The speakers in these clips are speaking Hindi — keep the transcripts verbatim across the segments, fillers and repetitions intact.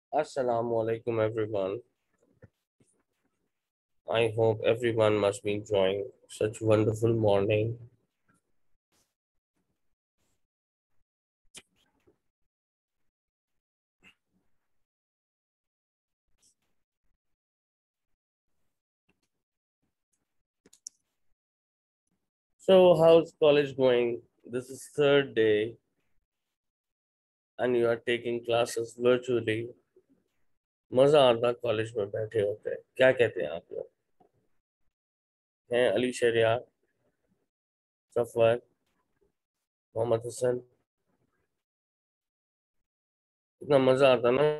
Assalamu alaikum everyone. I hope everyone must be enjoying such wonderful morning. So how's college going? This is third day and you are taking classes virtually. मजा आता कॉलेज में बैठे होते हैं क्या कहते हैं आप लोग हैं अली शरियार सफर मोहम्मद हसन इतना मजा आता ना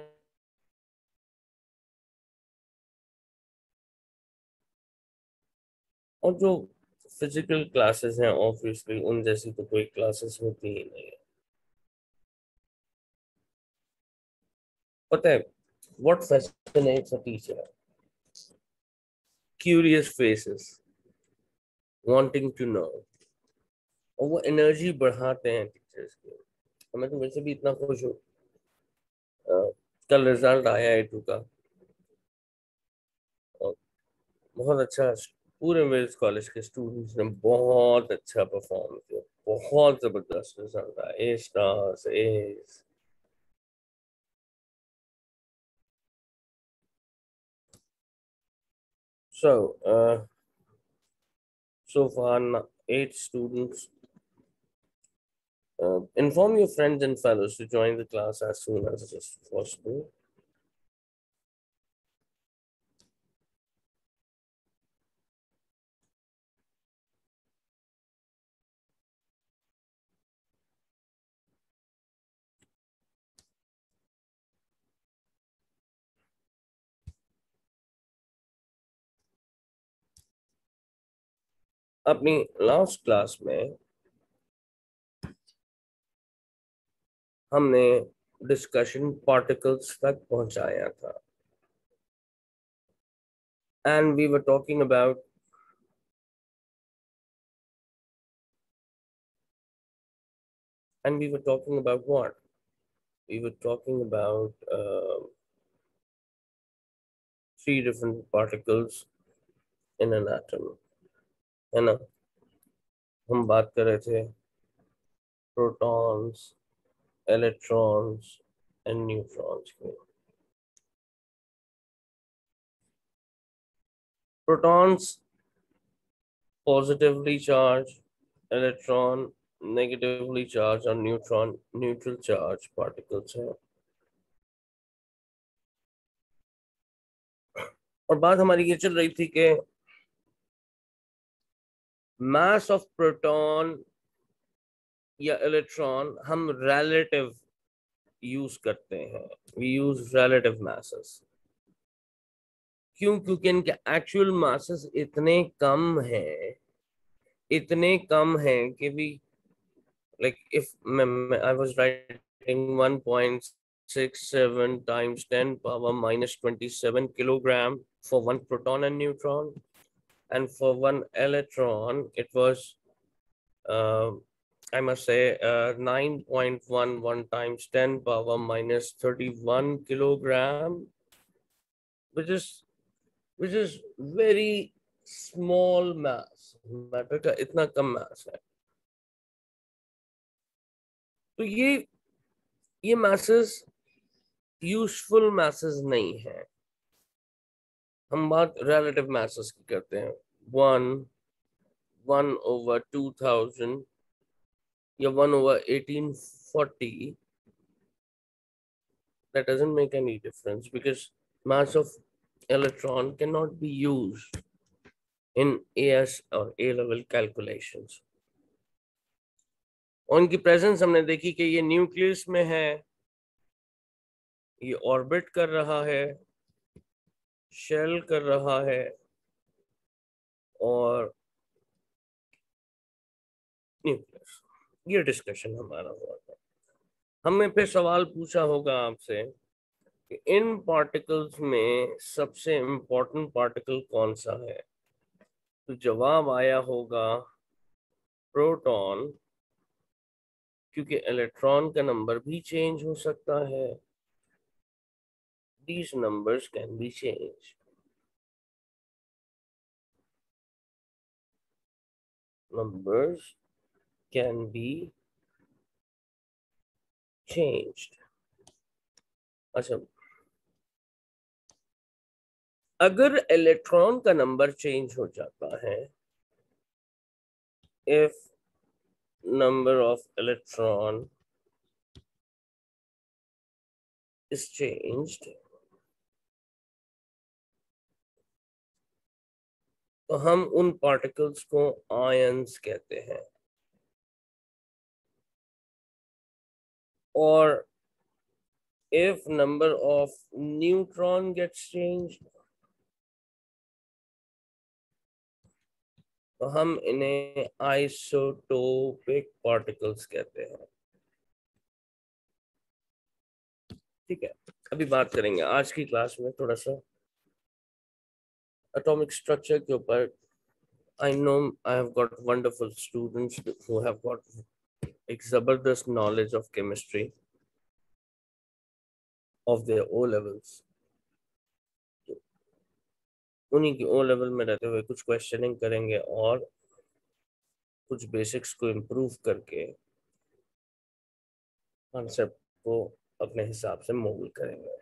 और जो फिजिकल क्लासेस हैं ऑब्वियसली उन जैसी तो कोई क्लासेस होती ही नहीं है पता है what fascinates a teacher curious faces wanting to know और वो एनर्जी बढ़ाते हैं टीचर्स की और मैं तो वैसे भी इतना खुश हूँ अ, कल रिजल्ट आया एटू का और बहुत अच्छा पूरे मेरे कॉलेज के स्टूडेंट्स ने बहुत अच्छा परफॉर्म किया बहुत जबरदस्त रिजल्ट आया A stars as so uh, so far n- eight students. Uh, inform your friends and fellows to join the class as soon as it is possible. अपनी लास्ट क्लास में हमने डिस्कशन पार्टिकल्स तक पहुंचाया था and we were talking about and we were talking about what we were talking about uh, three different particles in an atom है ना हम बात कर रहे थे प्रोटॉन्स इलेक्ट्रॉन्स एंड न्यूट्रॉन्स की protons positively charge electron negatively charge और न्यूट्रॉन न्यूट्रल चार्ज पार्टिकल्स हैं और बात हमारी ये चल रही थी कि मास ऑफ प्रोटॉन या इलेक्ट्रॉन हम रिलेटिव यूज करते हैं वी यूज रिलेटिव मासेस क्यों क्योंकि इनके एक्चुअल मासेस इतने कम हैं इतने कम हैं कि भी like if I was writing one point six seven times ten power minus twenty-seven kilogram for one proton and neutron and for one electron it was uh, I must say uh, nine point one one times ten power minus thirty-one kilogram, which is which is very small mass. Matter का इतना कम mass है तो ये ये masses useful masses नहीं है हम बात relative masses की करते हैं one one over two thousand या one over eighteen forty that doesn't make any difference because mass of electron cannot be used in A S or A level calculations. और इनकी प्रेजेंस हमने देखी कि ये न्यूक्लियस में है ये ऑर्बिट कर रहा है शेल कर रहा है और न्यूक्लियस ये डिस्कशन हमारा हुआ था हमने फिर सवाल पूछा होगा आपसे कि इन पार्टिकल्स में सबसे इम्पोर्टेंट पार्टिकल कौन सा है तो जवाब आया होगा प्रोटॉन क्योंकि इलेक्ट्रॉन का नंबर भी चेंज हो सकता है these numbers can be changed. Numbers can be changed. अच्छा, अगर इलेक्ट्रॉन का नंबर चेंज हो जाता है, if number of electron is changed, तो हम उन पार्टिकल्स को आयंस कहते हैं. और if number of neutron gets changed, तो हम इन्हें आइसोटोपिक पार्टिकल्स कहते हैं. ठीक है, अभी बात करेंगे आज की क्लास में थोड़ा सा एटॉमिक स्ट्रक्चर के ऊपर. I know I have got wonderful students who have got एक जबरदस्त knowledge of chemistry of their O levels. उन्हीं की O level में रहते हुए कुछ क्वेश्चनिंग करेंगे और कुछ बेसिक्स को इम्प्रूव करके कॉन्सेप्ट को अपने हिसाब से मोल्ड करेंगे.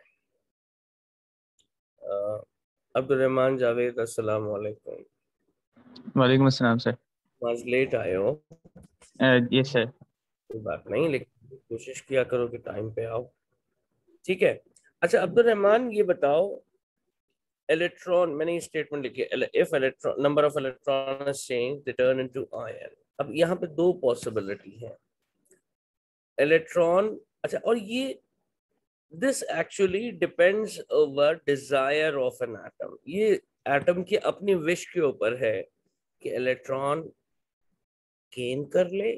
अब्दुल रहमान जावेद, अस्सलाम वालेकुम. वालेकुम अस्सलाम सर. आज लेट आए हो. Yes sir. कोई बात नहीं, लेकिन कोशिश किया करो कि टाइम पे आओ. ठीक है. अच्छा अब्दुल रहमान, ये बताओ, इलेक्ट्रॉन, मैंने ये स्टेटमेंट लिखी है, if electron number of electron is change they turn into ion. अब यहाँ पे दो पॉसिबिलिटी है. इलेक्ट्रॉन, अच्छा, और ये this actually depends over desire of an atom. ये एटम की अपनी विश के ऊपर है कि इलेक्ट्रॉन गेन कर ले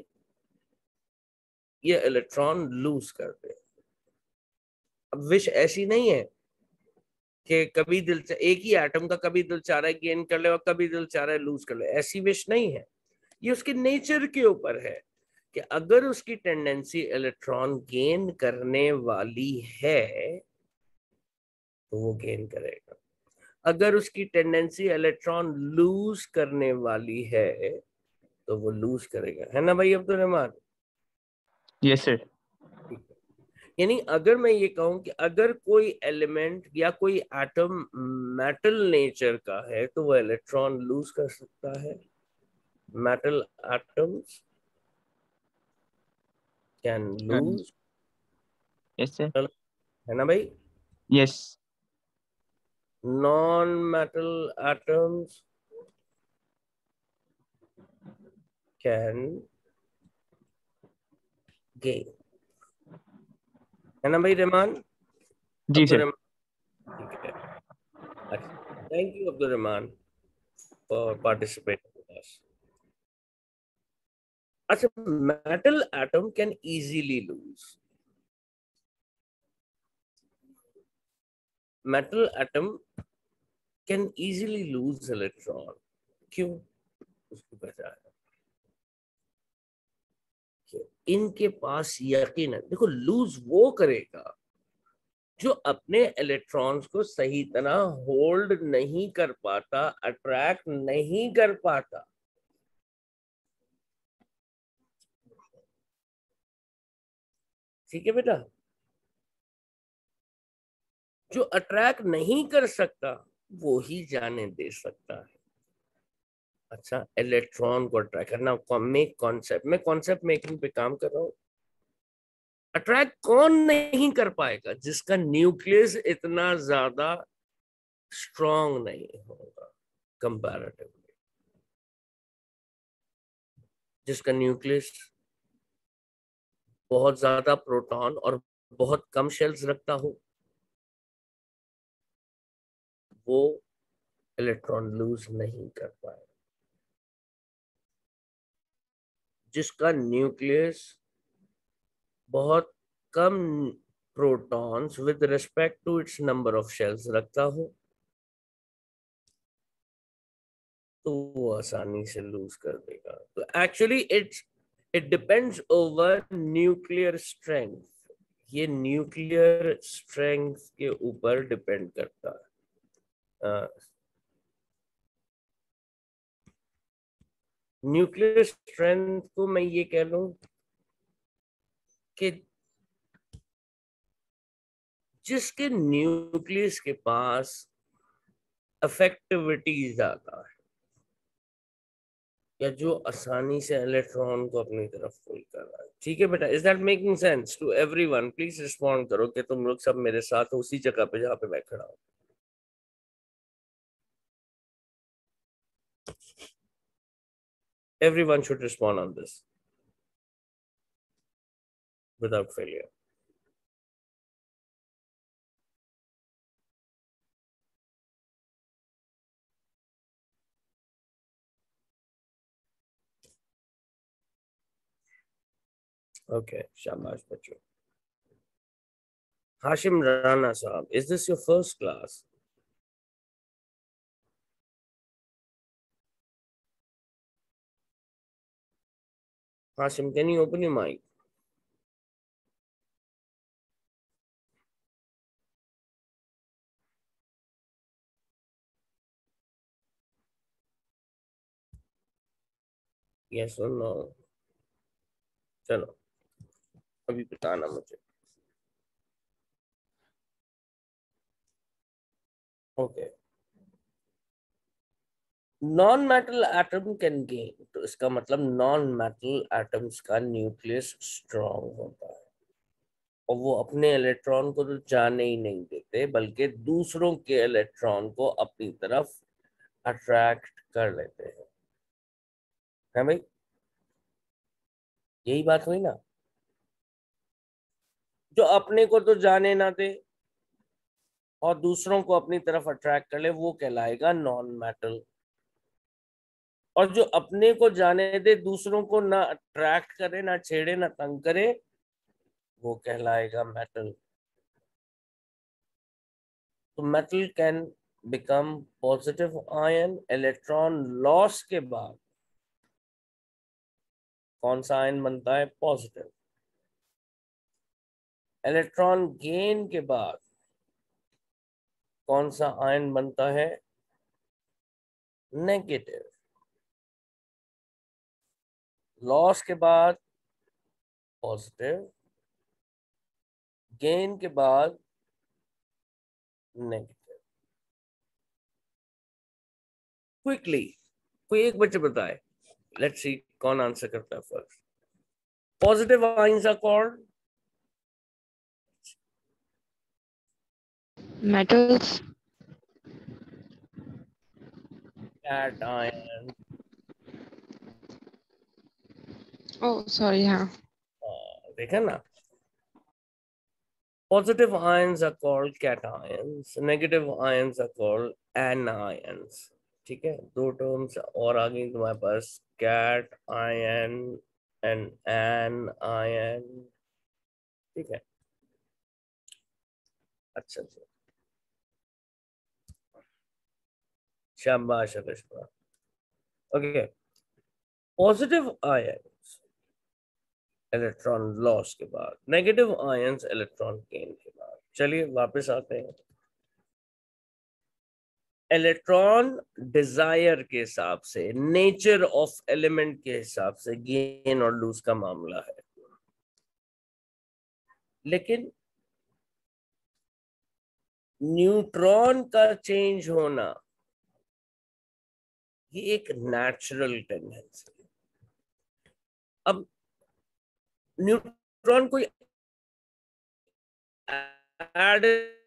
या इलेक्ट्रॉन लूज कर दे. अब विश ऐसी नहीं है कि कभी दिल, एक ही एटम का कभी दिल चाह रहा है गेन कर ले और कभी दिल चाह रहा है लूज कर ले. ऐसी विश नहीं है. ये उसके नेचर के ऊपर है कि अगर उसकी टेंडेंसी इलेक्ट्रॉन गेन करने वाली है तो वो गेन करेगा. अगर उसकी टेंडेंसी इलेक्ट्रॉन लूज करने वाली है तो वो लूज करेगा. है ना भाई अब्दुल रहमान? Yes sir. यानी अगर मैं ये कहूं कि अगर कोई एलिमेंट या कोई एटम मेटल नेचर का है तो वो इलेक्ट्रॉन लूज कर सकता है. Metal atoms can lose. Yes sir. है ना भाई? Yes. Non metal atoms can gain. है ना भाई रहमान? जी सर. ठीक है. Thank you Abdul Rahman for participating with us. अच्छा, metal atom can easily lose. Metal atom can easily lose electron. क्यों? उसकी पहचान इनके पास यकीन है. देखो, लूज वो करेगा जो अपने इलेक्ट्रॉन्स को सही तरह होल्ड नहीं कर पाता, अट्रैक्ट नहीं कर पाता. ठीक है बेटा? जो अट्रैक्ट नहीं कर सकता वो ही जाने दे सकता है. अच्छा, इलेक्ट्रॉन को अट्रैक्ट करना, मेक कॉन्सेप्ट, मैं कॉन्सेप्ट मेकिंग पे काम कर रहा हूं. अट्रैक्ट कौन नहीं कर पाएगा? जिसका न्यूक्लियस इतना ज्यादा स्ट्रॉन्ग नहीं होगा कंपैरेटिवली. जिसका न्यूक्लियस बहुत ज्यादा प्रोटॉन और बहुत कम शेल्स रखता हो, वो इलेक्ट्रॉन लूज नहीं कर पाए. जिसका न्यूक्लियस बहुत कम protons with respect to its number of shells रखता हो, तो वो आसानी से लूज कर देगा. तो actually it's it depends over nuclear strength. ये न्यूक्लियर स्ट्रेंथ के ऊपर डिपेंड करता है। न्यूक्लियर स्ट्रेंथ को मैं ये कह लूं कि जिसके न्यूक्लियस के पास अफेक्टिविटी ज्यादा है, या जो आसानी से इलेक्ट्रॉन को अपनी तरफ पुल कर रहा है। ठीक है बेटा, is that making sense to everyone? Please respond करो कि तुम लोग सब मेरे साथ उसी जगह पे जहां पे मैं खड़ा हूं। Everyone should respond on this without failure. Okay, shabash bachcho. Hashim Rana Saab, is this your first class? Hashim, can you open your mic? Yes or no? चलो अभी बताना मुझे। Okay, non metal atom can gain, तो इसका मतलब नॉन मेटल एटम्स का न्यूक्लियस स्ट्रॉन्ग होता है और वो अपने इलेक्ट्रॉन को तो जाने ही नहीं देते, बल्कि दूसरों के इलेक्ट्रॉन को अपनी तरफ अट्रैक्ट कर लेते हैं। है भाई, यही बात हुई ना? जो अपने को तो जाने ना दे और दूसरों को अपनी तरफ अट्रैक्ट कर ले, वो कहलाएगा नॉन मेटल। और जो अपने को जाने दे, दूसरों को ना अट्रैक्ट करे, ना छेड़े, ना तंग करे, वो कहलाएगा मेटल। तो metal can become positive ion. Electron loss के बाद कौन सा आयन बनता है? पॉजिटिव। इलेक्ट्रॉन गेन के बाद कौन सा आयन बनता है? नेगेटिव। लॉस के बाद पॉजिटिव, गेन के बाद नेगेटिव। क्विकली कोई एक बच्चे बताए, लेट्स सी कौन आंसर करता है first. Positive ions are called metals. cation। Oh, sorry, हाँ. देखा ना, positive ions are called cations, negative ions are called anions। ठीक है, दो टर्म्स और आ गई तुम्हारे पास, cation and anion. ठीक है, अच्छा अच्छा, शाबाश Arishma. Okay, positive ions electron loss के बाद, नेगेटिव आयंस इलेक्ट्रॉन गेन के बाद। चलिए वापस आते हैं। इलेक्ट्रॉन डिजायर के हिसाब से, नेचर ऑफ एलिमेंट के हिसाब से गेन और लूज का मामला है, लेकिन न्यूट्रॉन का चेंज होना ये एक नेचुरल टेंडेंसी है। अब न्यूट्रॉन कोई ऐड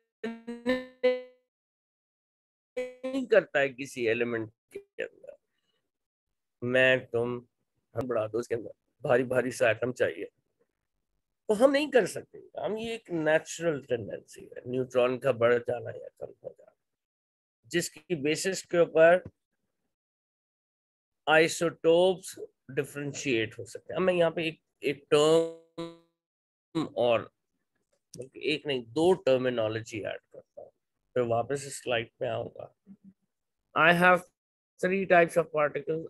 नहीं करता है किसी एलिमेंट के अंदर। मैं तुम हम बढ़ा दो उसके अंदर भारी भारी सा एटम चाहिए, तो हम नहीं कर सकते। हम ये एक नेचुरल टेंडेंसी है न्यूट्रॉन का बढ़ जाना या कम हो जाना, जिसकी बेसिस के ऊपर आइसोटोप्स डिफरेंशिएट हो सकते हैं। मैं यहाँ पे एक एक टर्म और, एक नहीं दो टर्मिनोलॉजी ऐड करता हूँ, फिर वापस स्लाइड पे आऊंगा। I have three types of particles,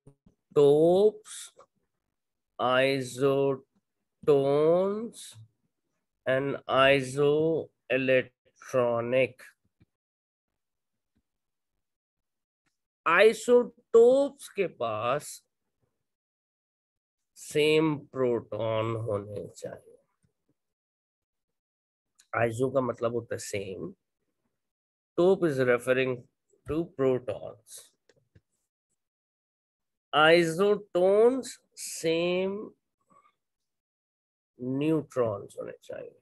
isotopes, isotones an isoelectronic. Isotopes के पास सेम प्रोटॉन होने चाहिए. आइसो का मतलब होता है same. Tope is referring to protons. Isotones same neutrons होने चाहिए.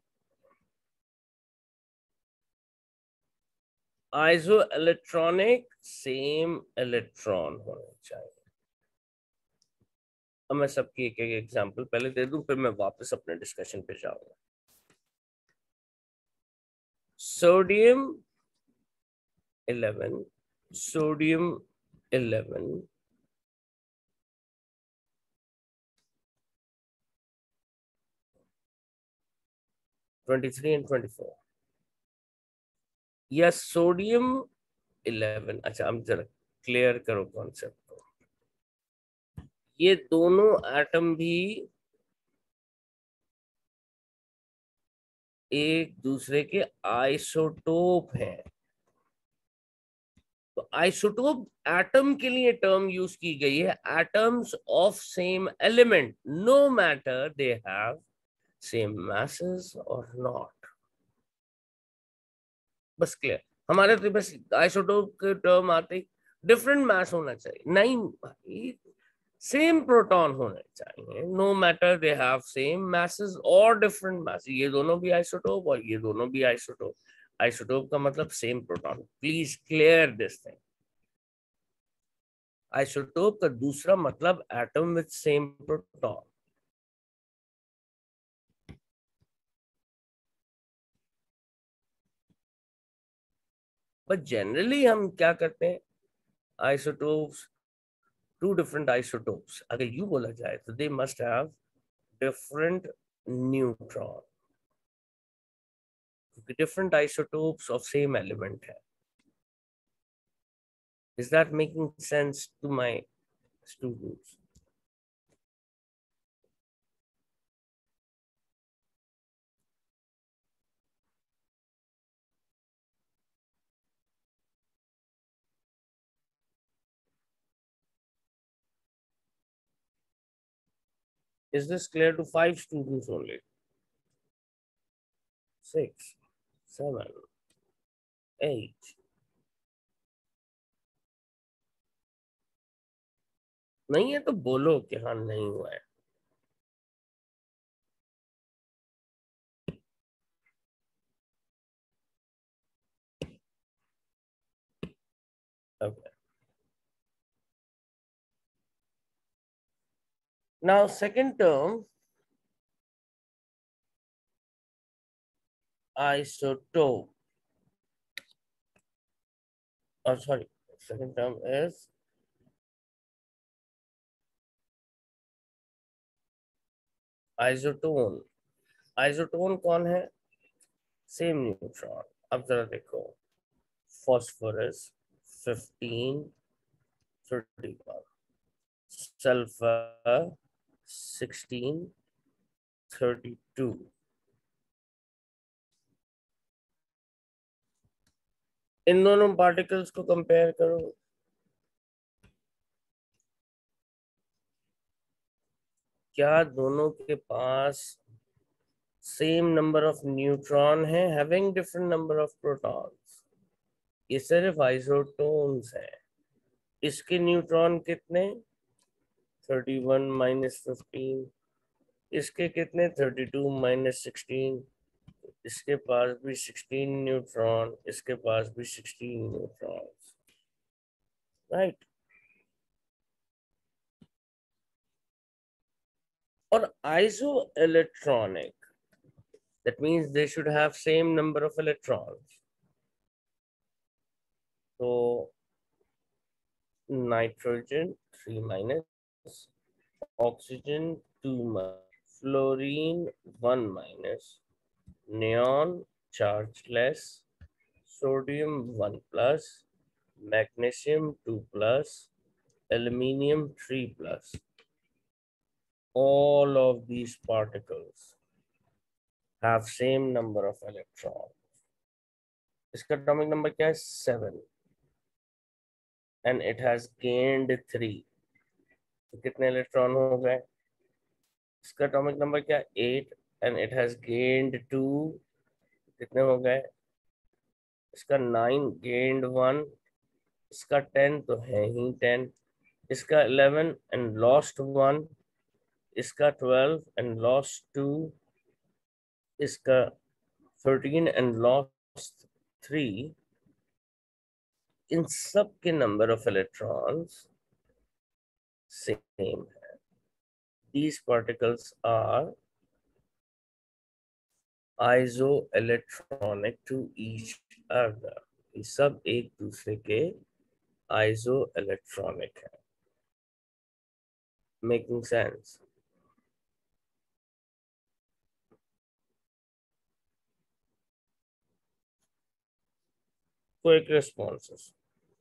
आइसो इलेक्ट्रॉनिक सेम इलेक्ट्रॉन होने चाहिए. अब मैं सबकी एक एक एग्जांपल पहले दे दूं, फिर मैं वापस अपने डिस्कशन पे जाऊंगा. Sodium eleven, sodium eleven twenty three and twenty four, या सोडियम इलेवन. अच्छा, हम जरा क्लियर करो कॉन्सेप्ट को. ये दोनों एटम भी एक दूसरे के आइसोटोप हैं. तो आइसोटोप एटम के लिए टर्म यूज की गई है. Atoms of same element, no matter they have same masses or not. बस क्लियर. हमारे तो बस आइसोटोप के टर्म आते डिफरेंट मास होना चाहिए. नहीं भाई, सेम प्रोटॉन होने चाहिए. No matter they have same masses or different masses. ये दोनों भी आइसोटोप और ये दोनों भी आइसोटोप. आइसोटोप का मतलब same proton. Please clear this thing. Isotope का दूसरा मतलब atom with same proton. But generally हम क्या करते हैं, आइसोटोप्स, टू डिफरेंट आइसोटोप्स अगर यू बोला जाए तो they must have different neutron, क्योंकि different isotopes of same element है. Is that making sense to my students? Is this clear to five students only? Six, seven, eight. नहीं है तो बोलो कि हाँ नहीं हुआ है. Okay. Now second term, isotope. Oh, sorry. Second term is isotone. Isotone कौन है? Same neutron. अब जरा देखो, phosphorus fifteen thirty one, sulphur sixteen thirty two. इन दोनों पार्टिकल्स को कंपेयर करो. क्या दोनों के पास सेम नंबर ऑफ न्यूट्रॉन है having different number of protons? ये सिर्फ आइसोटोन्स है. इसके न्यूट्रॉन कितने? Thirty one minus fifteen. इसके कितने? Thirty two minus sixteen. इसके पास भी सिक्सटीन न्यूट्रॉन, इसके पास भी सिक्सटीन न्यूट्रॉन. राइट. और isoelectronic, that means they should have same number of electrons. So nitrogen three minus, oxygen two minus, fluorine one minus, neon chargeless, sodium one plus, magnesium two plus, aluminium three plus. All of these particles have same number of electrons. इसका atomic number क्या है? seven. And it has gained three. तो कितने इलेक्ट्रॉन हो गए? इसका atomic number क्या है? eight. And it has gained two. कितने हो गए? इसका nine gained one. इसका ten तो है ही ten. इसका eleven and lost one. इसका twelve and lost two. इसका thirteen and lost three. इन सब के नंबर ऑफ इलेक्ट्रॉन्स सेम है. These particles are isoelectronic to each other. ये सब एक दूसरे के isoelectronic है. Making sense? Quick responses.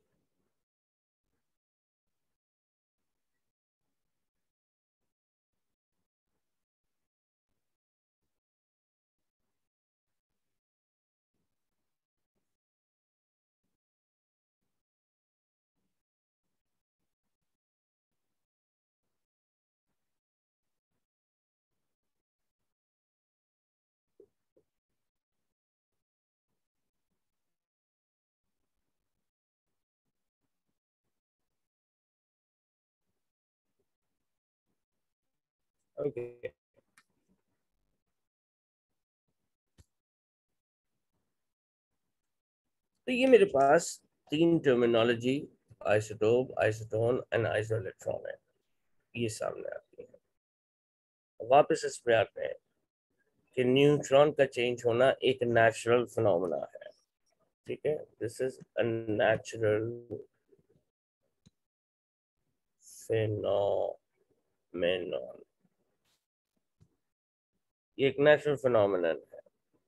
Okay. तो ये मेरे पास तीन terminology isotope, isotone and isoelectron है. ये सामने आती है. वापस इस पे आते हैं कि न्यूट्रॉन का चेंज होना एक नेचुरल फिनोमेना है. ठीक है, this is a natural phenomenon. ये एक नेचुरल फिनोमेनन है.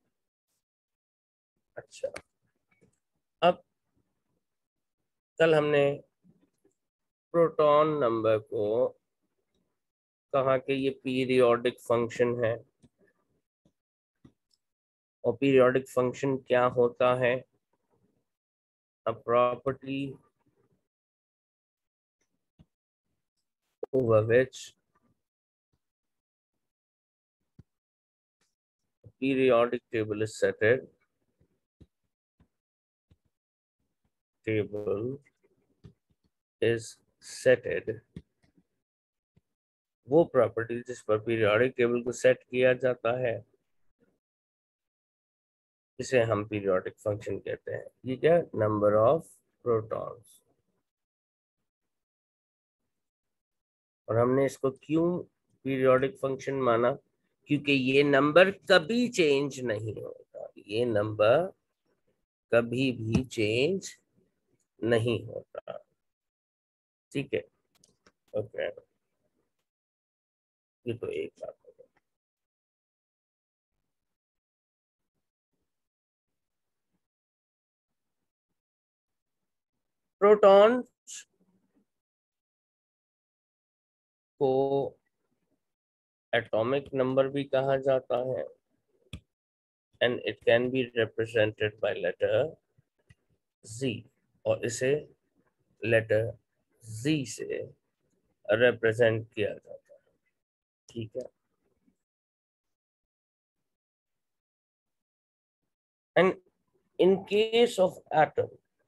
अच्छा, अब कल हमने प्रोटॉन नंबर को कहा कि ये पीरियोडिक फंक्शन है. और पीरियोडिक फंक्शन क्या होता है? A property over which periodic table is setted. Table is setted. वो प्रॉपर्टी जिस पर पीरियोडिक टेबल को सेट किया जाता है इसे हम पीरियोडिक फंक्शन कहते हैं. ये क्या? Number of protons. और हमने इसको क्यों पीरियोडिक फंक्शन माना? क्योंकि ये नंबर कभी चेंज नहीं होता. ये नंबर कभी भी चेंज नहीं होता. ठीक है, ओके. ये तो एक बात है. प्रोटॉन को एटॉमिक नंबर भी कहा जाता है. And it can be represented by letter Z. और इसे लेटर Z से रिप्रेजेंट किया जाता है. ठीक है. And in case of atom,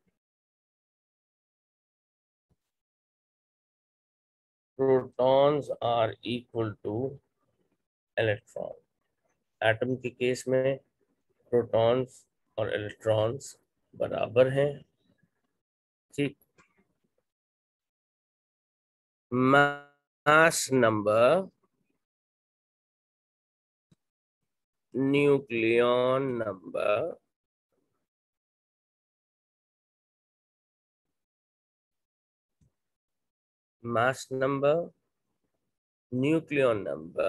protons are equal to electron. Atom के केस में प्रोटॉन्स और इलेक्ट्रॉन्स बराबर हैं. ठीक. Mass number, nucleon number, mass number, nucleon number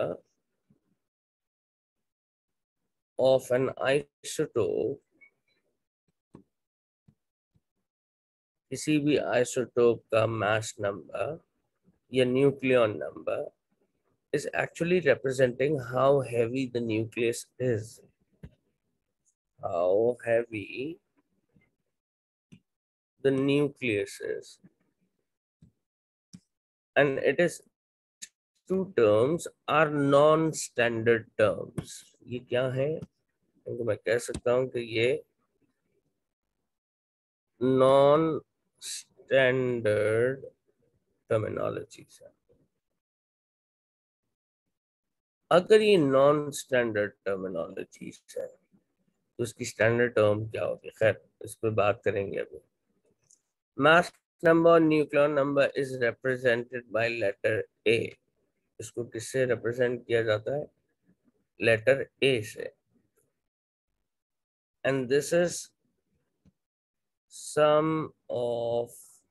of an isotope, किसी भी आइसोटोप का मास नंबर या nucleon number is actually representing how heavy the nucleus is. How heavy the nucleus is. And it is two terms are non-standard terms. ये क्या है? तो मैं कह सकता हूँ कि ये non-standard terminologies है. अगर ये non-standard terminologies है तो उसकी standard term क्या होगी? खैर इस पर बात करेंगे अभी. Mass number nucleon number is represented by letter A. इसको किससे represent किया जाता है? Letter A से. And this is sum of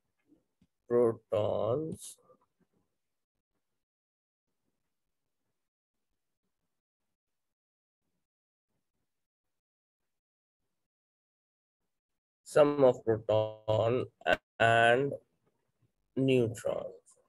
protons sum of proton and neutrons.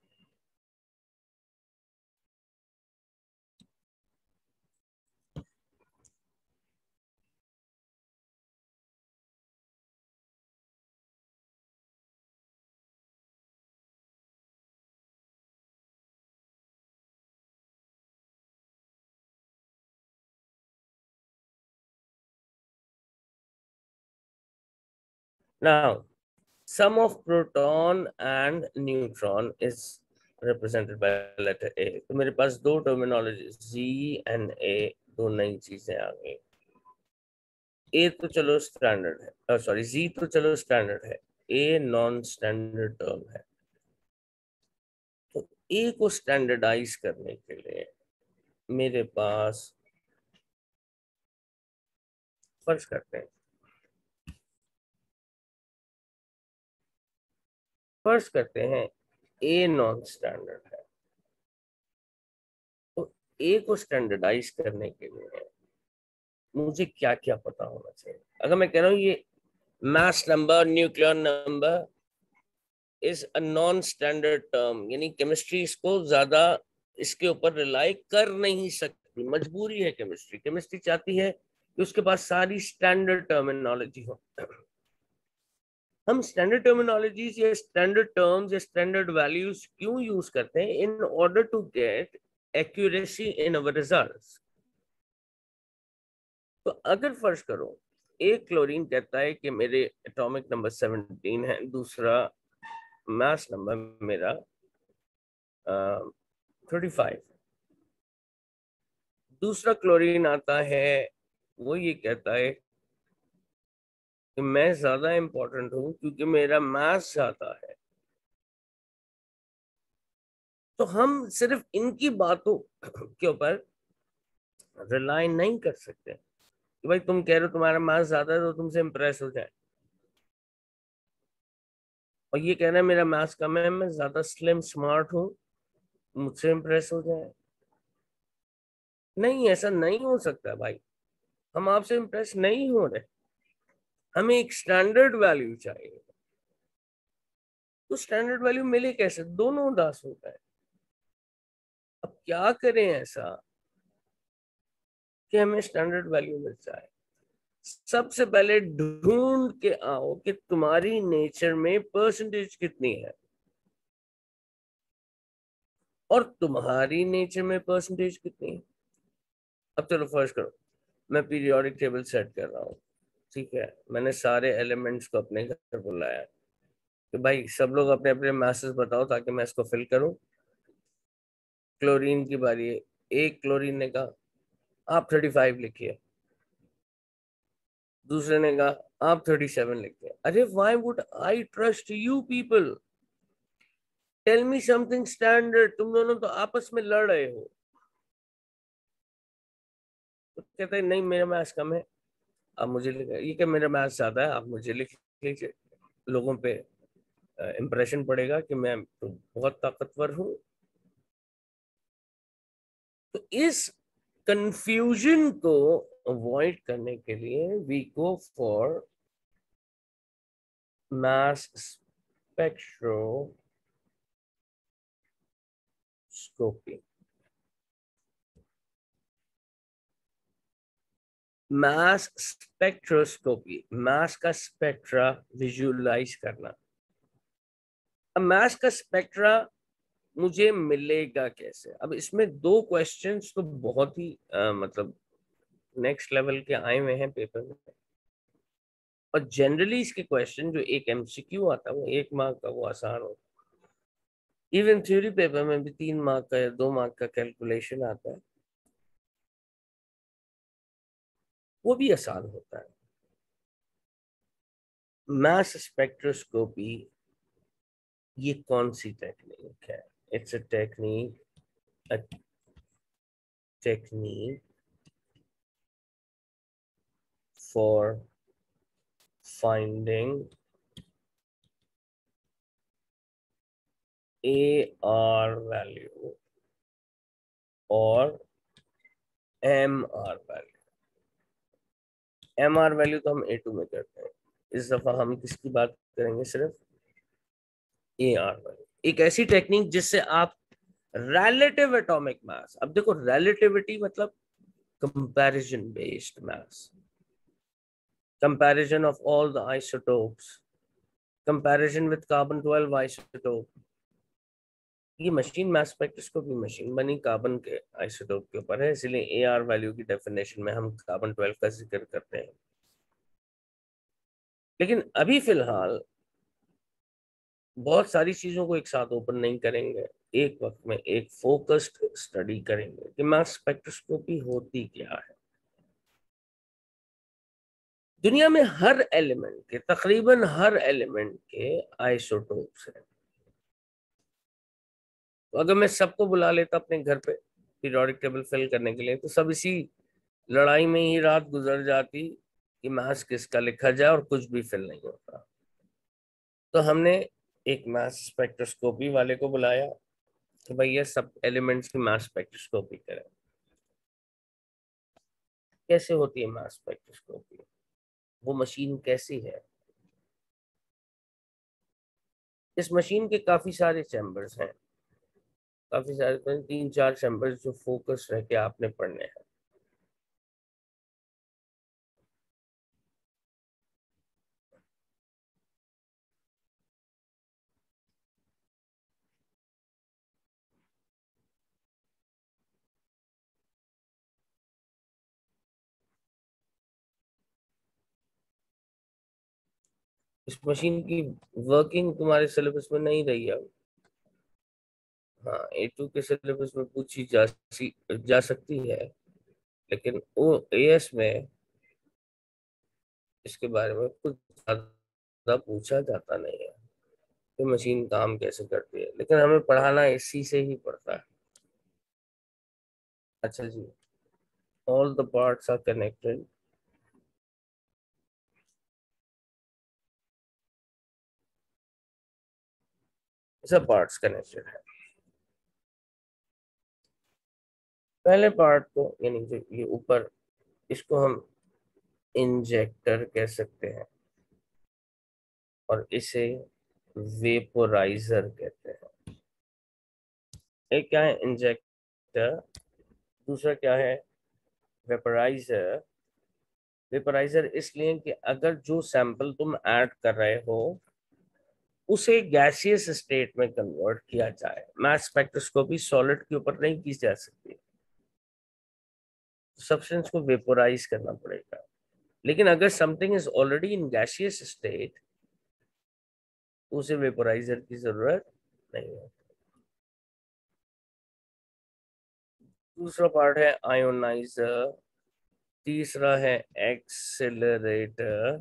Now, sum of proton and neutron is represented by letter A. तो मेरे पास दो terminology Z and A, दो नई चीजें आ गई. A तो चलो स्टैंडर्ड है, सॉरी Z तो चलो स्टैंडर्ड है, A नॉन स्टैंडर्ड टर्म है. तो A को स्टैंडर्डाइज करने के लिए मेरे पास फर्ज करते हैं फर्ज करते हैं A नॉन स्टैंडर्ड है. तो A को स्टैंडर्डाइज करने के लिए मुझे क्या क्या पता होना चाहिए? अगर मैं कह रहा हूँ ये mass number nucleon number is a non standard term, यानी केमिस्ट्री इसको ज्यादा इसके ऊपर रिलाई कर नहीं सकती, मजबूरी है केमिस्ट्री. केमिस्ट्री चाहती है कि उसके पास सारी स्टैंडर्ड टर्मिनोलॉजी हो. हम स्टैंडर्ड टर्मिनोलॉजीज या स्टैंडर्ड टर्म्स या स्टैंडर्ड वैल्यूज क्यों यूज करते हैं? In order to get accuracy in our results. तो अगर फर्ज करो एक क्लोरीन कहता है कि मेरे एटॉमिक नंबर सेवनटीन है, दूसरा मास नंबर मेरा थर्टी फाइव. दूसरा क्लोरीन आता है, वो ये कहता है कि मैं ज्यादा इंपॉर्टेंट हूं क्योंकि मेरा मास ज्यादा है. तो हम सिर्फ इनकी बातों के ऊपर रिलाई नहीं कर सकते कि भाई तुम कह रहे हो तुम्हारा मास ज्यादा है तो तुमसे इंप्रेस हो जाए, और ये कहना है मेरा मास कम है, मैं ज्यादा स्लिम स्मार्ट हूं, मुझसे इंप्रेस हो जाए. नहीं, ऐसा नहीं हो सकता भाई. हम आपसे इंप्रेस नहीं हो रहे, हमें एक स्टैंडर्ड वैल्यू चाहिए. तो स्टैंडर्ड वैल्यू मिले कैसे? दोनों उदास होता है. अब क्या करें ऐसा कि हमें स्टैंडर्ड वैल्यू मिल जाए? सबसे पहले ढूंढ के आओ कि तुम्हारी नेचर में परसेंटेज कितनी है, और तुम्हारी नेचर में परसेंटेज कितनी है. अब चलो फर्स्ट करो, मैं पीरियोडिक टेबल सेट कर रहा हूँ. ठीक है, मैंने सारे एलिमेंट्स को अपने घर बुलाया कि भाई सब लोग अपने अपने मैसेज बताओ ताकि मैं इसको फिल करूं. क्लोरीन की बारी है. एक क्लोरीन ने कहा आप थर्टी फाइव लिखिए, दूसरे ने कहा आप थर्टी सेवन लिखिए. अरे why would I trust you people? Tell me something standard. तुम दोनों तो आपस में लड़ रहे हो. तो कहते हैं नहीं मेरा मैथ्स कम है, आप मुझे लिख. ये क्या मेरा मैथ्स ज्यादा है, आप मुझे लिख लीजिए. लोगों पे इंप्रेशन पड़ेगा कि मैं तो बहुत ताकतवर हूं. तो इस कंफ्यूजन को अवॉइड करने के लिए we go for mass spectroscopy. Mass spectroscopy, mass का स्पेक्ट्रा विजुअलाइज करना। अब मास का स्पेक्ट्रा मुझे मिलेगा कैसे? अब इसमें दो क्वेश्चंस तो बहुत ही आ, मतलब नेक्स्ट लेवल के आए हुए हैं पेपर में, और जनरली इसके क्वेश्चन जो एक एमसीक्यू आता है वो एक मार्क का, वो आसान होता है। इवन थ्योरी पेपर में भी तीन मार्क का या दो मार्क का कैलकुलेशन आता है, वो भी आसान होता है। मास स्पेक्ट्रोस्कोपी ये कौन सी टेक्निक है? It's a technique a technique for finding A R value और M R value। M R value तो हम A टू में करते हैं, इस दफा हम किसकी बात करेंगे? सिर्फ A R value। एक ऐसी टेक्निक जिससे आप रिलेटिव एटॉमिक मास, अब देखो रिलेटिविटी मतलब comparison based mass, comparison of all the isotopes, comparison with carbon twelve isotope। ये मशीन मास स्पेक्ट्रोस्कोपी मशीन बनी कार्बन के आइसोटोप के ऊपर है, इसलिए ए आर वैल्यू की डेफिनेशन में हम कार्बन ट्वेल्व का जिक्र करते हैं। लेकिन अभी फिलहाल बहुत सारी चीजों को एक साथ ओपन नहीं करेंगे, एक वक्त में एक फोकस्ड स्टडी करेंगे कि मास स्पेक्ट्रोस्कोपी होती क्या है। दुनिया में हर एलिमेंट के, तकरीबन हर एलिमेंट के आइसोटोप्स हैं। तो अगर मैं सबको बुला लेता अपने घर पे पीरियोडिक टेबल फिल करने के लिए, तो सब इसी लड़ाई में ही रात गुजर जाती कि मास किसका लिखा जाए, और कुछ भी फिल नहीं होता। तो हमने एक मास स्पेक्ट्रोस्कोपी वाले को बुलाया कि भाई ये सब एलिमेंट्स की मास स्पेक्ट्रोस्कोपी करें। कैसे होती है मास स्पेक्ट्रोस्कोपी? वो मशीन कैसी है? इस मशीन के काफी सारे चैम्बर्स हैं, काफी सारे तो तीन चार चैम्बर्स जो फोकस रह के आपने पढ़ने हैं। इस मशीन की वर्किंग तुम्हारे सिलेबस में नहीं रही है। हाँ, ए टू के सिलेबस में पूछी जा सी, जा सकती है, लेकिन वो ए एस में इसके बारे में कुछ ज्यादा पूछा जाता नहीं है कि मशीन काम कैसे करती है, लेकिन हमें पढ़ाना इसी से ही पड़ता है। अच्छा जी, all the parts are connected. सब पार्ट्स कनेक्टेड है। पहले पार्ट को, यानी जो ये ऊपर, इसको हम इंजेक्टर कह सकते हैं, और इसे वेपोराइजर कहते हैं। एक क्या है? इंजेक्टर। दूसरा क्या है? वेपोराइजर। वेपोराइजर इसलिए कि अगर जो सैंपल तुम ऐड कर रहे हो उसे गैसियस स्टेट में कन्वर्ट किया जाए। मास स्पेक्ट्रोस्कोपी सॉलिड के ऊपर नहीं की जा सकती, सब्सटेंस को वेपोराइज करना पड़ेगा। लेकिन अगर something is already in gaseous state, उसे वेपोराइजर की जरूरत नहीं है। दूसरा पार्ट है आयोनाइजर। तीसरा है एक्सेलरेटर।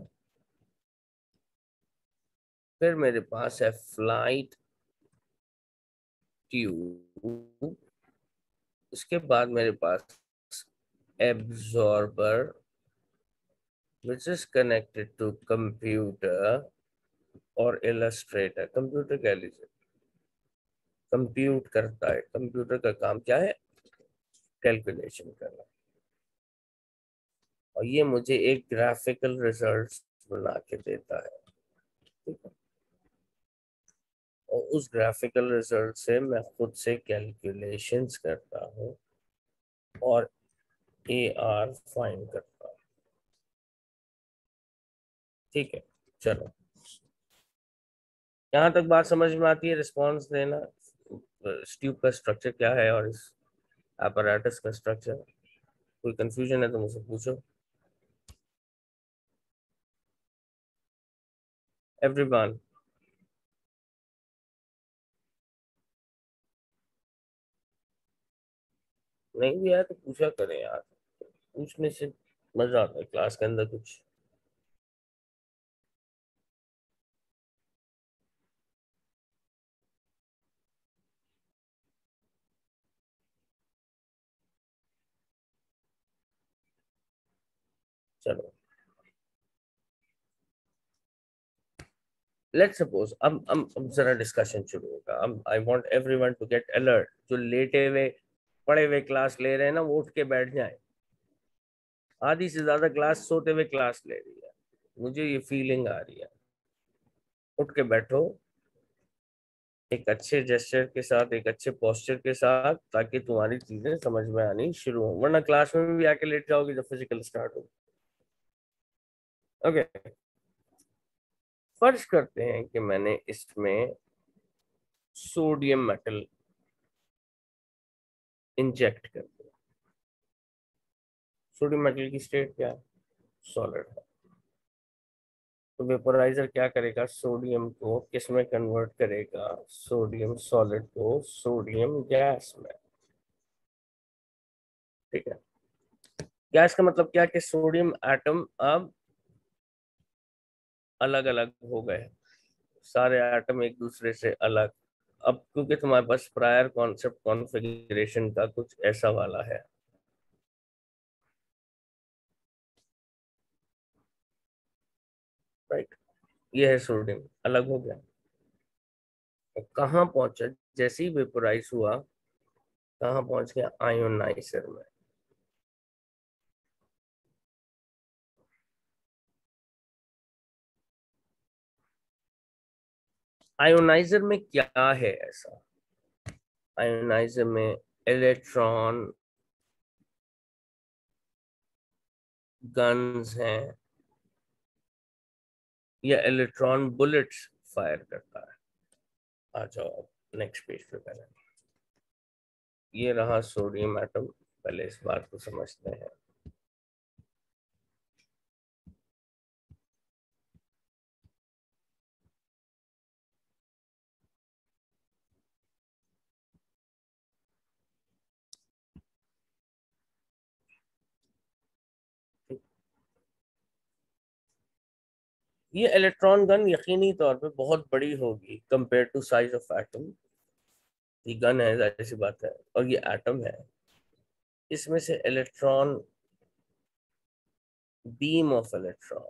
फिर मेरे पास है फ्लाइट ट्यूब। इसके बाद मेरे पास absorber which is connected to computer और इलस्ट्रेटर। कंप्यूटर कह लीजिए, कंप्यूट करता है। कंप्यूटर का काम क्या है? कैलकुलेशन करना, और ये मुझे एक ग्राफिकल रिजल्ट बना के देता है। ठीक है, और उस ग्राफिकल रिजल्ट से मैं खुद से कैलकुलेशंस करता हूँ और ए आर फाइंड करता हूँ। ठीक है, चलो यहाँ तक बात समझ में आती है। रिस्पॉन्स देना, ट्यूब का स्ट्रक्चर क्या है और इस apparatus का स्ट्रक्चर, कोई कंफ्यूजन है तो मुझसे पूछो। एवरीवन, नहीं भी आया तो पूछा करें यार, पूछने से मजा आता है क्लास के अंदर कुछ। चलो लेट्स सपोज, अब अब अब जरा डिस्कशन शुरू होगा। अब I want everyone to get alert. जो लेटे हुए पड़े हुए क्लास ले रहे हैं ना, वो उठ के बैठ जाए। आधी से ज्यादा क्लास सोते हुए क्लास ले रही है, मुझे ये फीलिंग आ रही है। उठ के बैठो एक अच्छे जेस्चर के साथ, एक अच्छे पोस्चर के साथ, ताकि तुम्हारी चीजें समझ में आनी शुरू हो, वरना क्लास में भी आके लेट जाओगे जब फिजिकल स्टार्ट हो। ओके, फर्ज करते हैं कि मैंने इसमें सोडियम मेटल इंजेक्ट कर दिया। सोडियम मेटल की स्टेट क्या है? सॉलिड है। तो वेपोराइजर क्या करेगा? सोडियम को किस में कन्वर्ट करेगा? सोडियम सॉलिड को सोडियम गैस में। ठीक है, गैस का मतलब क्या कि सोडियम एटम अब अलग अलग हो गए, सारे एटम एक दूसरे से अलग। अब क्योंकि तुम्हारे पास प्रायर कॉन्सेप्ट कॉन्फ़िगरेशन का कुछ ऐसा वाला है। राइट, ये है सोडियम अलग हो गया। कहाँ पहुंचा? जैसे ही वेपोराइज हुआ, कहाँ पहुंच गया? आयोनाइजर में। आयोनाइजर में क्या है ऐसा? आयोनाइजर में इलेक्ट्रॉन गन्स हैं, या इलेक्ट्रॉन बुलेट्स फायर करता है। आ जाओ नेक्स्ट पेज पे। पहले ये रहा सोडियम एटम, पहले इस बात को समझते हैं। ये इलेक्ट्रॉन गन यकीनी तौर पे बहुत बड़ी होगी compare to size of atom. ये गन है, जाहिर सी बात है, और ये एटम है। इसमें से इलेक्ट्रॉन, बीम ऑफ इलेक्ट्रॉन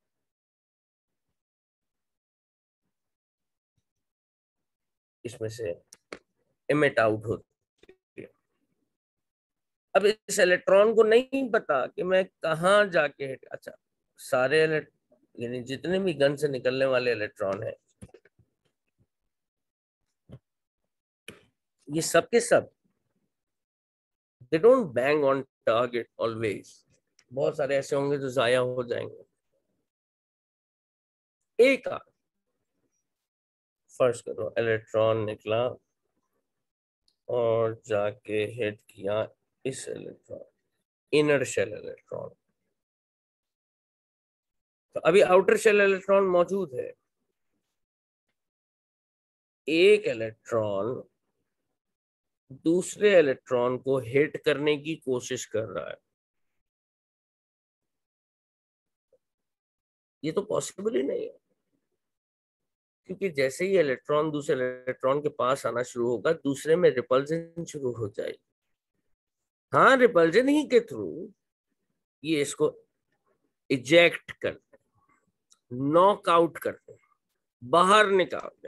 इसमें से इमिट आउट होती है। अब इस इलेक्ट्रॉन को नहीं पता कि मैं कहाँ जाके हिट। अच्छा, सारे यानी जितने भी गन से निकलने वाले इलेक्ट्रॉन हैं, ये सब के सब they don't bang on target always. बहुत सारे ऐसे होंगे जो जाया हो जाएंगे। एक फर्ज करो इलेक्ट्रॉन निकला और जाके हिट किया इस इलेक्ट्रॉन, इनर शेल इलेक्ट्रॉन। तो अभी आउटर शेल इलेक्ट्रॉन मौजूद है। एक इलेक्ट्रॉन दूसरे इलेक्ट्रॉन को हिट करने की कोशिश कर रहा है। ये तो पॉसिबल ही नहीं है, क्योंकि जैसे ही इलेक्ट्रॉन दूसरे इलेक्ट्रॉन के पास आना शुरू होगा, दूसरे में रिपल्जन शुरू हो जाएगी। हाँ, रिपल्जन ही के थ्रू ये इसको इजेक्ट करते, नॉक आउट करते, बाहर निकालते।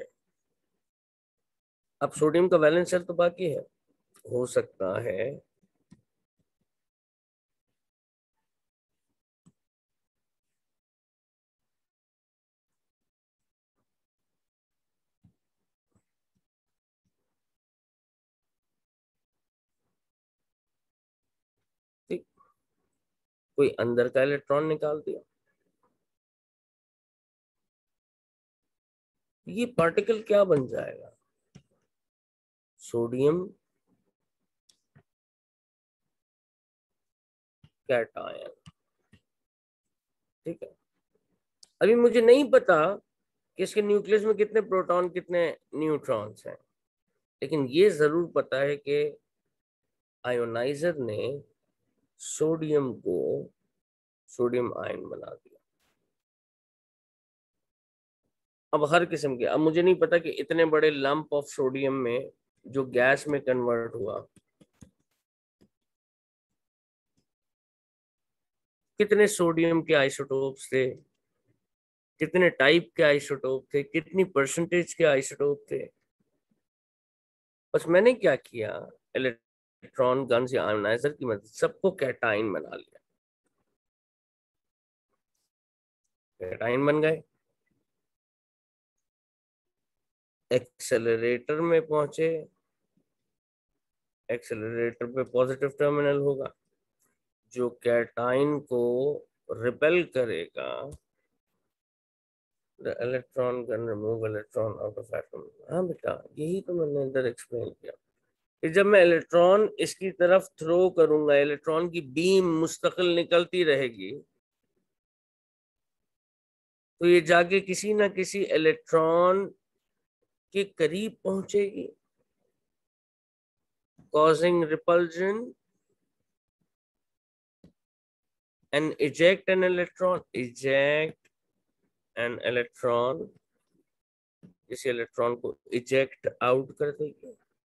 अब सोडियम का वैलेंस शेल तो बाकी है, हो सकता है कोई अंदर का इलेक्ट्रॉन निकाल दिया, ये पार्टिकल क्या बन जाएगा? Sodium cation. ठीक है, अभी मुझे नहीं पता कि इसके न्यूक्लियस में कितने प्रोटॉन कितने न्यूट्रॉन्स हैं, लेकिन ये जरूर पता है कि आयोनाइजर ने सोडियम को सोडियम आयन बना दिया। अब हर किस्म के, अब मुझे नहीं पता कि इतने बड़े लंप ऑफ सोडियम में जो गैस में कन्वर्ट हुआ कितने सोडियम के आइसोटोप्स थे, कितने टाइप के आइसोटोप थे, कितनी परसेंटेज के आइसोटोप थे। बस मैंने क्या किया, इलेक्ट्रॉन गन्स या आयोनाइजर की मदद सबको कैटाइन बना लिया। कैटाइन बन गए, एक्सेलरेटर में पहुंचे, एक्सेलरेटर पे पॉजिटिव टर्मिनल होगा जो कैटाइन को रिपेल करेगा। The electron can remove electron out of atom। हाँ बेटा, यही तो मैंने इधर एक्सप्लेन किया कि जब मैं इलेक्ट्रॉन इसकी तरफ थ्रो करूंगा, इलेक्ट्रॉन की बीम मुस्तकिल निकलती रहेगी, तो ये जाके किसी ना किसी इलेक्ट्रॉन के करीब पहुंचेगी, causing repulsion and eject an electron, eject an electron, इस इलेक्ट्रॉन को इजेक्ट आउट कर देगी।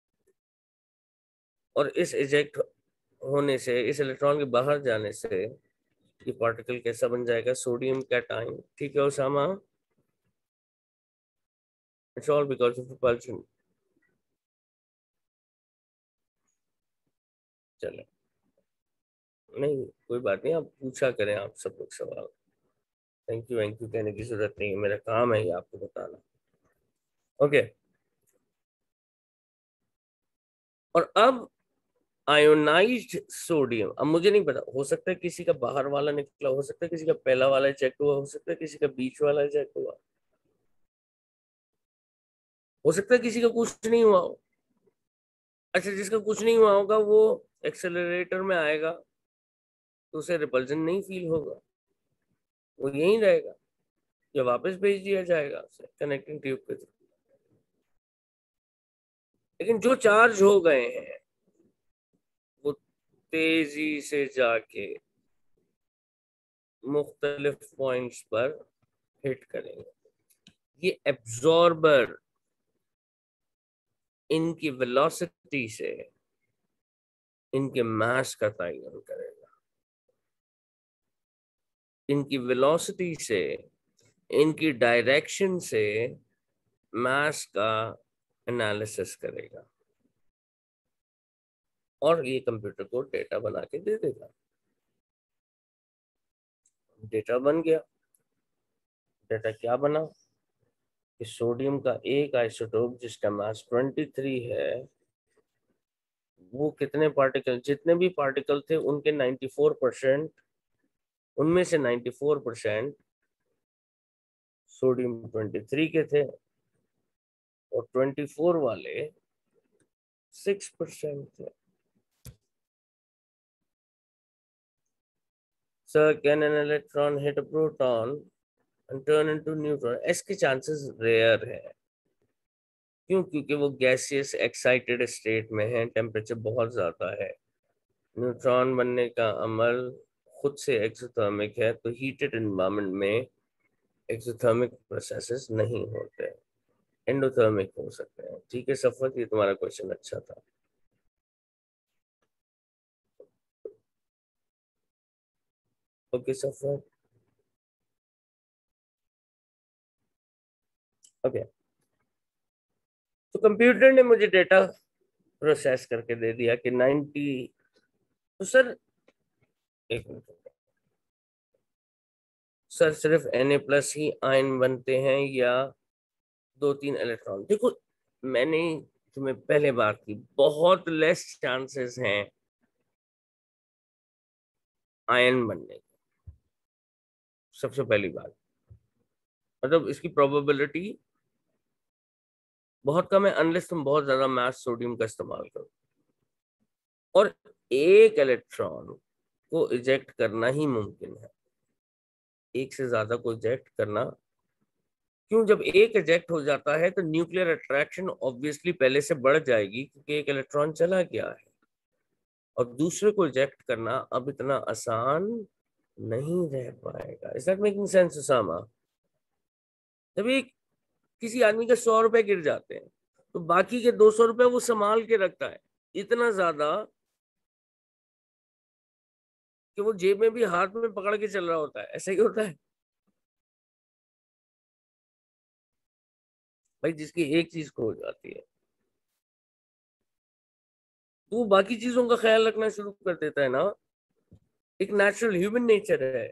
और इस इजेक्ट होने से, इस इलेक्ट्रॉन के बाहर जाने से ये पार्टिकल कैसा बन जाएगा? Sodium cation. ठीक है Usama, it's all because of repulsion. चलो, नहीं कोई बात नहीं, आप पूछा करें आप सब लोग सवाल। थैंक यू थैंक यू कहने की जरूरत नहीं है, मेरा काम है ये आपको बताना। ओके, और अब आयोनाइज्ड सोडियम, अब मुझे नहीं पता, हो सकता है किसी का बाहर वाला निकला, हो सकता है किसी का पहला वाला इजेक्ट हुआ, हो सकता है किसी का बीच वाला इजेक्ट हुआ, हो सकता है किसी का कुछ नहीं हुआ हो। अच्छा, जिसका कुछ नहीं हुआ होगा वो एक्सेलरेटर में आएगा तो उसे रिपल्जन नहीं फील होगा, वो यहीं रहेगा या वापस भेज दिया जाएगा उसे कनेक्टिंग ट्यूब के थ्रू। लेकिन जो चार्ज हो गए हैं वो तेजी से जाके मुख्तलिफ पॉइंट्स पर हिट करेंगे। ये एब्जॉर्बर इनकी वेलोसिटी से इनके मास का तयन करेगा, इनकी वेलोसिटी से, इनकी डायरेक्शन से मास का एनालिसिस करेगा और ये कंप्यूटर को डेटा बना के दे देगा। डेटा बन गया। डेटा क्या बना कि सोडियम का एक आइसोटोप जिसका मास तेईस है, वो कितने पार्टिकल, जितने भी पार्टिकल थे उनके चौरानवे परसेंट, उनमें से चौरानवे परसेंट सोडियम तेईस के थे और चौबीस वाले सिक्स परसेंट थे। Sir, can an electron hit a proton and turn into neutron? इसके चांसेस रेयर है। क्यों? क्योंकि वो गैसियस एक्साइटेड स्टेट में है, टेम्परेचर बहुत ज्यादा है। न्यूट्रॉन बनने का अमल खुद से एक्सोथर्मिक है, तो हीटेड एनवायरनमेंट में एक्सोथर्मिक प्रोसेसेस नहीं होते, एंडोथर्मिक हो सकते हैं। ठीक है सफर, ये तुम्हारा क्वेश्चन अच्छा था। Okay Safar, okay. तो कंप्यूटर ने मुझे डेटा प्रोसेस करके दे दिया कि नब्बे, तो सर एक मिनट सर, सिर्फ Na प्लस ही आयन बनते हैं या दो तीन इलेक्ट्रॉन? देखो, मैंने तुम्हें पहले बात की, बहुत लेस चांसेस हैं आयन बनने की। सबसे पहली बात, मतलब इसकी प्रोबेबिलिटी बहुत कम है अनलेस तुम बहुत ज्यादा मास सोडियम का इस्तेमाल करो। और एक इलेक्ट्रॉन को इजेक्ट करना ही मुमकिन है, एक से ज्यादा को इजेक्ट करना क्यों? जब एक इजेक्ट हो जाता है तो न्यूक्लियर अट्रैक्शन ऑब्वियसली पहले से बढ़ जाएगी, क्योंकि एक इलेक्ट्रॉन चला गया है। और दूसरे को इजेक्ट करना अब इतना आसान नहीं रह पाएगा। Is that making sense Usama? जब एक किसी आदमी के सौ रुपए गिर जाते हैं तो बाकी के दो सौ रुपए वो संभाल के रखता है, इतना ज्यादा कि वो जेब में भी हाथ में पकड़ के चल रहा होता है। ऐसा ही होता है भाई, जिसकी एक चीज खो जाती है तो वो बाकी चीजों का ख्याल रखना शुरू कर देता है ना। एक नेचुरल ह्यूमन नेचर है,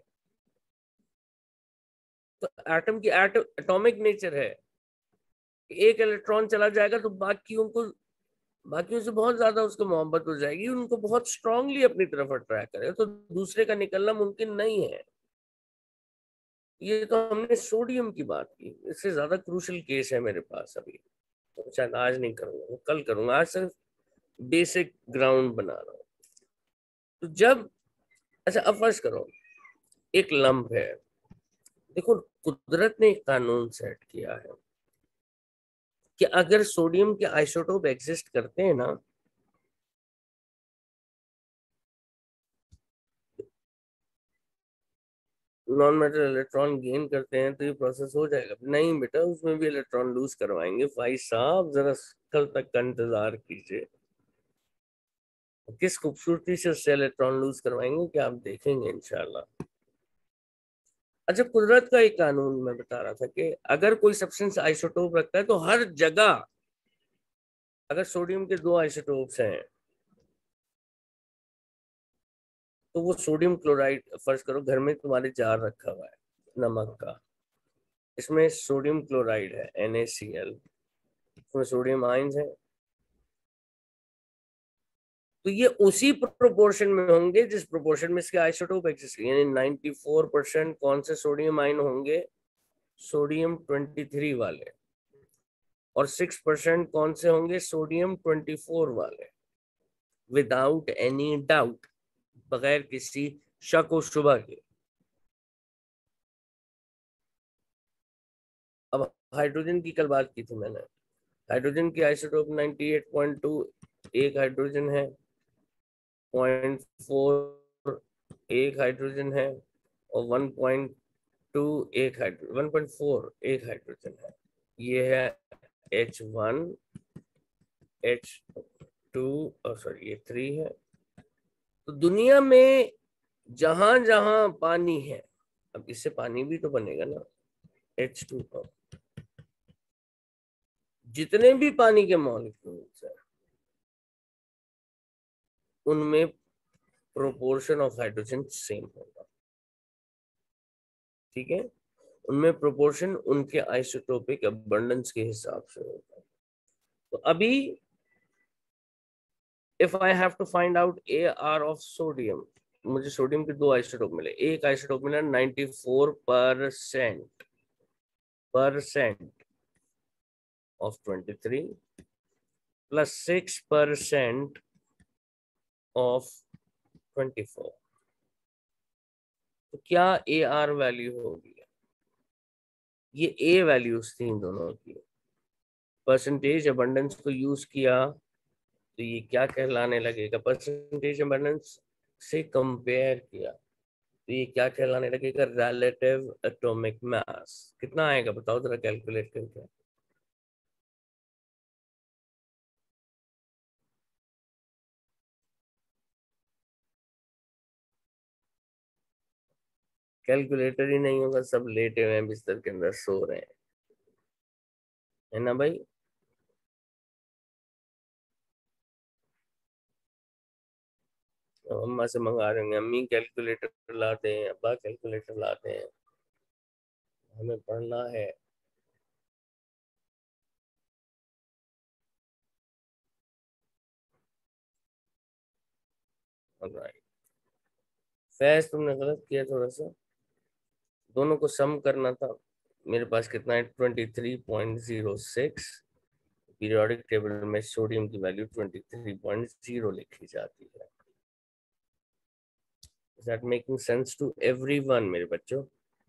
तो एटम की एटॉमिक नेचर है। एक इलेक्ट्रॉन चला जाएगा तो बाकियों को बाकियों से बहुत ज्यादा उसको मोहब्बत हो जाएगी, उनको बहुत स्ट्रांगली अपनी तरफ अट्रैक्ट करे, तो दूसरे का निकलना मुमकिन नहीं है। ये तो हमने सोडियम की बात की, इससे ज्यादा क्रूशल केस है मेरे पास अभी, तो शायद आज नहीं करूंगा, कल करूंगा। आज सिर्फ बेसिक ग्राउंड बना रहा हूँ। तो जब अच्छा अब फर्ज करो एक लंप है, देखो कुदरत ने एक कानून सेट किया है कि अगर सोडियम के आइसोटोप एग्जिस्ट करते हैं ना, नॉन मेटल इलेक्ट्रॉन गेन करते हैं तो ये प्रोसेस हो जाएगा। नहीं बेटा, उसमें भी इलेक्ट्रॉन लूज करवाएंगे। भाई साहब जरा कल तक का इंतजार कीजिए, किस खूबसूरती से उससे इलेक्ट्रॉन लूज करवाएंगे कि आप देखेंगे इंशाल्लाह। अच्छा, कुदरत का एक कानून मैं बता रहा था कि अगर कोई सब्सटेंस आइसोटोप रखता है तो हर जगह, अगर सोडियम के दो आइसोटोप्स हैं तो वो सोडियम क्लोराइड, फर्ज करो घर में तुम्हारे जार रखा हुआ है नमक का, इसमें सोडियम क्लोराइड है NaCl, इसमें सोडियम आयंस है, तो ये उसी प्रोपोर्शन में होंगे जिस प्रोपोर्शन में इसके आइसोटोप एग्जिस्ट, यानी चौरानवे परसेंट कौन से सोडियम आयन होंगे? सोडियम तेईस वाले। और सिक्स परसेंट कौन से होंगे? सोडियम चौबीस वाले। विदाउट एनी डाउट, बगैर किसी शक व शुबा के। अब हाइड्रोजन की कल बात की थी मैंने, हाइड्रोजन की आइसोटोप अट्ठानवे पॉइंट दो, एक हाइड्रोजन है, पॉइंट फोर एक हाइड्रोजन है, और वन पॉइंट टू एक हाइड्रोजन, वन पॉइंट फोर एक हाइड्रोजन है। ये है एच वन, एच टू, और सॉरी ये थ्री है। तो दुनिया में जहां जहां पानी है, अब इससे पानी भी तो बनेगा ना, एच टू का, जितने भी पानी के मॉलिक्यूल्स हैं उनमें प्रोपोर्शन ऑफ हाइड्रोजन सेम होगा। ठीक है, उनमें प्रोपोर्शन उनके आइसोटोपिक अबंडेंस के हिसाब से होगा। तो अभी if I have to find out A R of sodium, मुझे सोडियम के दो आइसोटोप मिले, एक आइसोटोप मिला ninety four percent percent of twenty three plus six percent of twenty four, तो क्या ए आर वैल्यू होगी? ये ए वैल्यूज थी इन दोनों की, परसेंटेज अबंडेंस को यूज किया तो ये क्या कहलाने लगेगा? परसेंटेज अबंडेंस से कंपेयर किया तो ये क्या कहलाने लगेगा? Relative atomic mass. कितना आएगा बताओ जरा कैलकुलेट करके। कैलकुलेटर ही नहीं होगा, सब लेटे हुए हैं बिस्तर के अंदर सो रहे हैं, है ना भाई? अम्मा से मंगा रहे होंगे, अम्मी कैलकुलेटर लाते हैं, अब्बा कैलकुलेटर लाते हैं, हमें पढ़ना है। राइट, फैज तुमने गलत किया थोड़ा सा, दोनों को सम करना था। मेरे पास कितना है? Twenty three point zero six periodic table में सोडियम की value twenty three point zero लिखी जाती है। Is that making sense to everyone, मेरे बच्चों?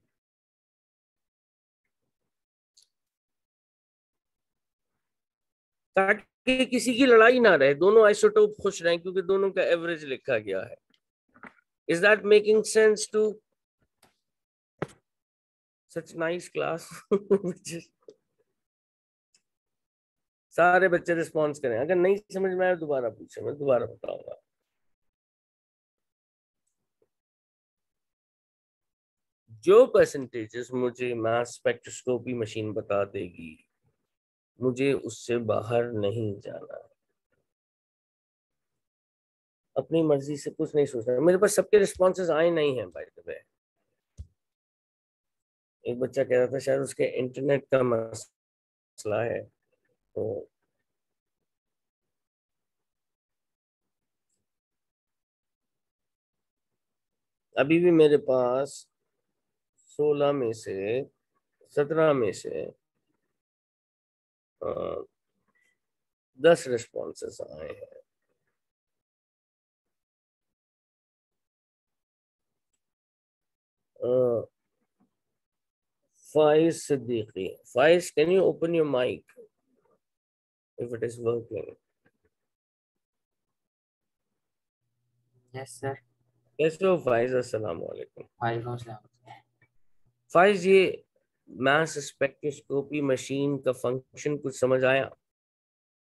ताकि किसी की लड़ाई ना रहे, दोनों आइसोटोप खुश रहें क्योंकि दोनों का एवरेज लिखा गया है। Is that making sense to such nice class? सारे बच्चे रिस्पॉन्स करें, अगर नहीं समझ में आया दोबारा पूछे, मैं दोबारा बताऊंगा। जो परसेंटेजेस मुझे मास स्पेक्ट्रोस्कोपी मशीन बता देगी, मुझे उससे बाहर नहीं जाना, अपनी मर्जी से कुछ नहीं सोचना। मेरे पास सबके रिस्पॉन्सेज आए नहीं हैं बाय द वे। एक बच्चा कह रहा था शायद उसके इंटरनेट का मसला है, तो अभी भी मेरे पास सोलह में से सत्रह में से आ, दस रिस्पॉन्सेस आए हैं। Faiz Siddiqui. Faiz, can you open your mic if it is working? Yes, sir. कैसे हो फाइज? अस्सलाम वालेकुम। वालेकुम सलाम। फाइज, ये मास स्पेक्ट्रोस्कोपी मशीन का फंक्शन कुछ समझ आया?